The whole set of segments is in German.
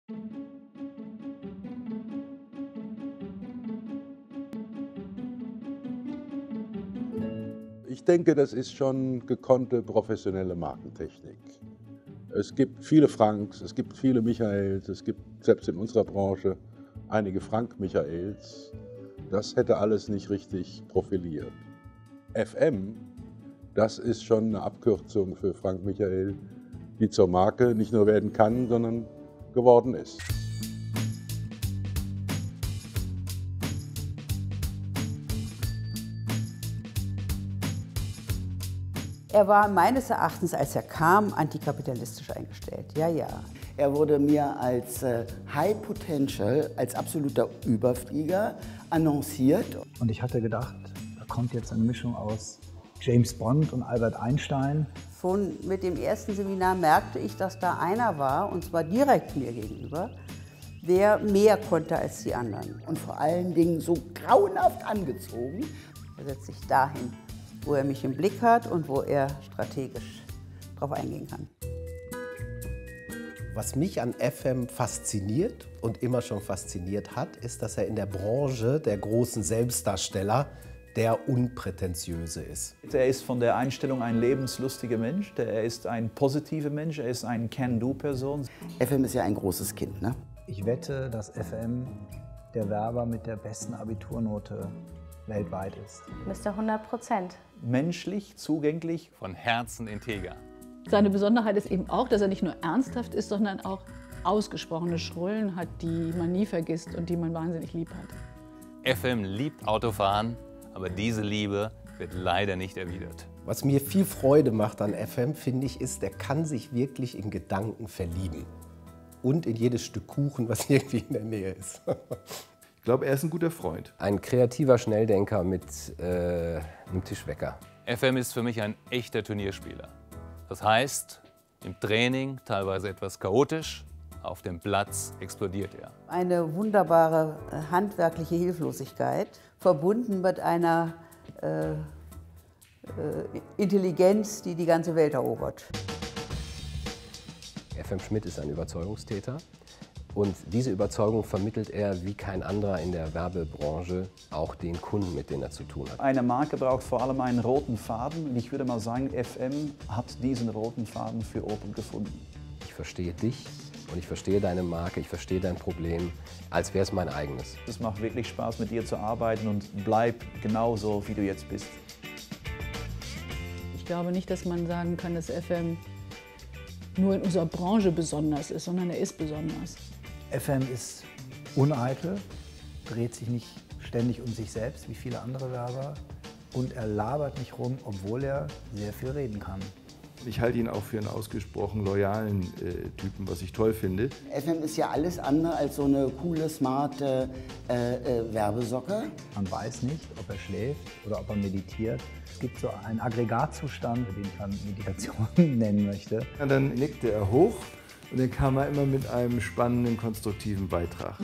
Ich denke, das ist schon gekonnte professionelle Markentechnik. Es gibt viele Franks, es gibt viele Michaels, es gibt selbst in unserer Branche einige Frank-Michaels. Das hätte alles nicht richtig profiliert. FM, das ist schon eine Abkürzung für Frank Michael, die zur Marke nicht nur werden kann, sondern geworden ist. Er war meines Erachtens, als er kam, antikapitalistisch eingestellt. Ja, ja. Er wurde mir als High Potential, als absoluter Überflieger annonciert. Und ich hatte gedacht, da kommt jetzt eine Mischung aus James Bond und Albert Einstein. Schon mit dem ersten Seminar merkte ich, dass da einer war, und zwar direkt mir gegenüber, der mehr konnte als die anderen. Und vor allen Dingen so grauenhaft angezogen. Er setzt sich dahin, wo er mich im Blick hat und wo er strategisch drauf eingehen kann. Was mich an FM fasziniert und immer schon fasziniert hat, ist, dass er in der Branche der großen Selbstdarsteller der Unprätentiöse ist. Er ist von der Einstellung ein lebenslustiger Mensch, er ist ein positiver Mensch, er ist eine Can-Do-Person. FM ist ja ein großes Kind, ne? Ich wette, dass FM der Werber mit der besten Abiturnote weltweit ist. Mr. 100%. Menschlich, zugänglich. Von Herzen integer. Seine Besonderheit ist eben auch, dass er nicht nur ernsthaft ist, sondern auch ausgesprochene Schrullen hat, die man nie vergisst und die man wahnsinnig lieb hat. FM liebt Autofahren, aber diese Liebe wird leider nicht erwidert. Was mir viel Freude macht an FM, finde ich, ist, der kann sich wirklich in Gedanken verlieben. Und in jedes Stück Kuchen, was irgendwie in der Nähe ist. Ich glaube, er ist ein guter Freund. Ein kreativer Schnelldenker mit einem Tischwecker. FM ist für mich ein echter Turnierspieler. Das heißt, im Training teilweise etwas chaotisch, auf dem Platz explodiert er. Eine wunderbare handwerkliche Hilflosigkeit, verbunden mit einer Intelligenz, die die ganze Welt erobert. FM Schmidt ist ein Überzeugungstäter. Und diese Überzeugung vermittelt er wie kein anderer in der Werbebranche auch den Kunden, mit denen er zu tun hat. Eine Marke braucht vor allem einen roten Faden und ich würde mal sagen, FM hat diesen roten Faden für Opel gefunden. Ich verstehe dich und ich verstehe deine Marke, ich verstehe dein Problem, als wäre es mein eigenes. Es macht wirklich Spaß, mit dir zu arbeiten und bleib genauso, wie du jetzt bist. Ich glaube nicht, dass man sagen kann, dass FM nur in unserer Branche besonders ist, sondern er ist besonders. FM ist uneitel, dreht sich nicht ständig um sich selbst wie viele andere Werber und er labert nicht rum, obwohl er sehr viel reden kann. Ich halte ihn auch für einen ausgesprochen loyalen Typen, was ich toll finde. FM ist ja alles andere als so eine coole, smarte Werbesocke. Man weiß nicht, ob er schläft oder ob er meditiert. Es gibt so einen Aggregatzustand, den ich dann Meditation nennen möchte. Und dann nickte er hoch und dann kam er immer mit einem spannenden, konstruktiven Beitrag.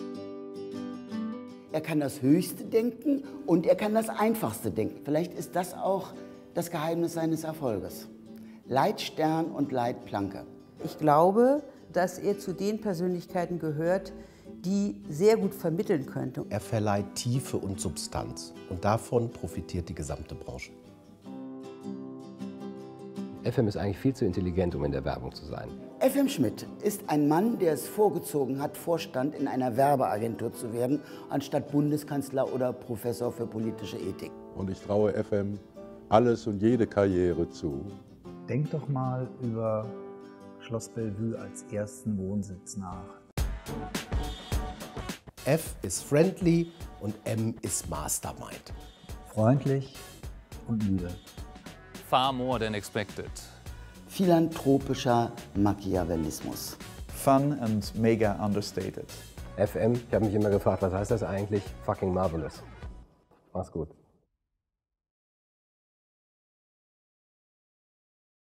Er kann das Höchste denken und er kann das Einfachste denken. Vielleicht ist das auch das Geheimnis seines Erfolges. Leitstern und Leitplanke. Ich glaube, dass er zu den Persönlichkeiten gehört, die sehr gut vermitteln könnte. Er verleiht Tiefe und Substanz und davon profitiert die gesamte Branche. FM ist eigentlich viel zu intelligent, um in der Werbung zu sein. FM Schmidt ist ein Mann, der es vorgezogen hat, Vorstand in einer Werbeagentur zu werden, anstatt Bundeskanzler oder Professor für politische Ethik. Und ich traue FM alles und jede Karriere zu. Denk doch mal über Schloss Bellevue als ersten Wohnsitz nach. F ist friendly und M ist Mastermind. Freundlich und müde. Far more than expected. Philanthropischer Machiavellismus. Fun and mega understated. FM, ich habe mich immer gefragt, was heißt das eigentlich? Fucking marvelous. Mach's gut.